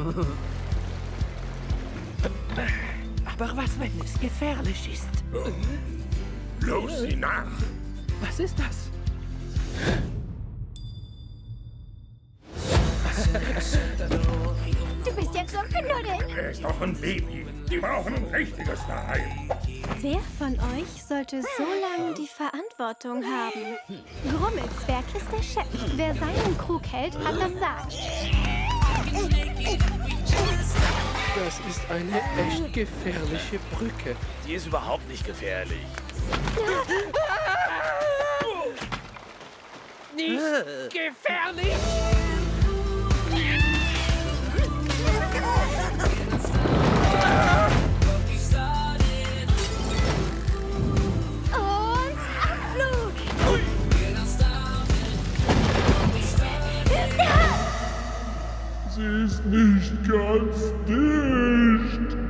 Aber was, wenn es gefährlich ist? Los, sieh nach! Was ist das? Du bist ja Gurkennudeln. Er ist doch ein Baby. Die brauchen ein richtiges Daheim. Wer von euch sollte so lange die Verantwortung haben? Grummelsberg ist der Chef. Wer seinen Krug hält, hat das Sagen. Das ist eine echt gefährliche Brücke. Die ist überhaupt nicht gefährlich. Nicht gefährlich! Und Abflug! Sie ist nicht ganz dicht.